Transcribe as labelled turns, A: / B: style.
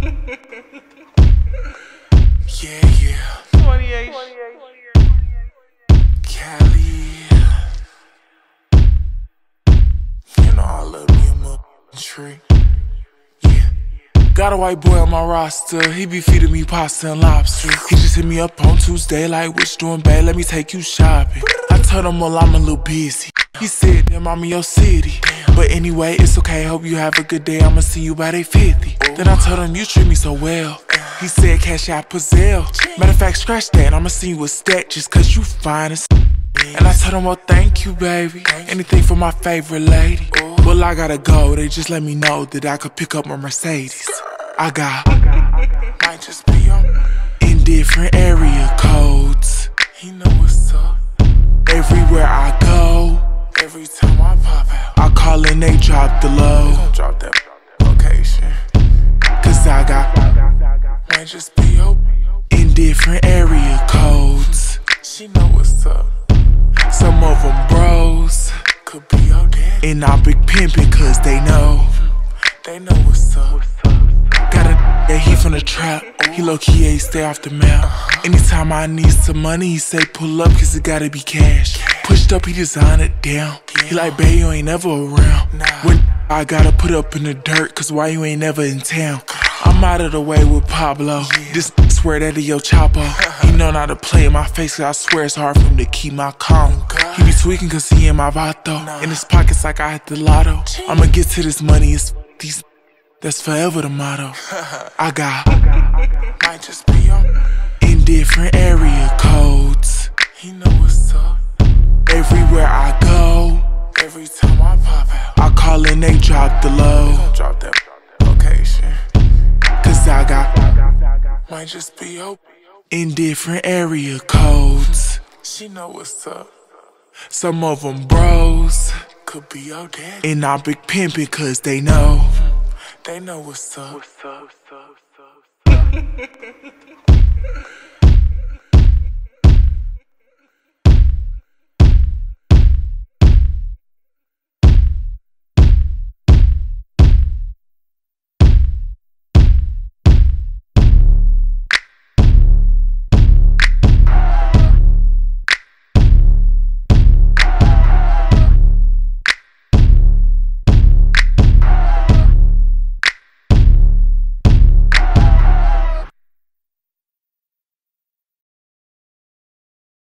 A: Yeah, yeah.
B: 28.
A: Cali. You know I love me a motherfucking tree. Yeah. Got a white boy on my roster. He be feeding me pasta and lobster. He just hit me up on Tuesday like, what you doing, babe? Let me take you shopping. I told him, well, I'm a little busy. He said, damn, I'm in your city. But anyway, it's okay, hope you have a good day. I'ma see you by 8:50. Then I told him, you treat me so well. He said, cash out Pazelle. Matter of fact, scratch that, I'ma see you a stack just cause you fine as. And I told him, well, thank you, baby. Anything for my favorite lady. Well, I gotta go, they just let me know that I could pick up my Mercedes. I got might just be on in different area codes. He know what's up. Everywhere I go, every time I pop out, I call and they drop the low. They gon' drop that location. Cause I got might just be open in different area codes. She know what's up. Some of them bros could be your daddy. And I'm big pimpin' cause they know what's up. Got a yeah, he from the trap. He low-key ain't stay off the map. Anytime I need some money, he say pull up cause it gotta be cash. Pushed up, he design it down. He like, babe, you ain't never around. When I gotta put up in the dirt cause why you ain't never in town? I'm out of the way with Pablo. This swear that he yo Chapo. He know not to play in my face cause I swear it's hard for him to keep my calm. He be tweaking cause he in my vato. In his pockets like I hit the lotto. I'ma get to this money, it's these. That's forever the motto. I got might just be on in different area codes. He know what's up. Everywhere I go, every time I pop out, I call and they drop the low. They gon' drop that location. Cause I got might just be open in different area codes. She know what's up. Some of them bros could be your daddy. And I'm big pimpin' cause they know what's up.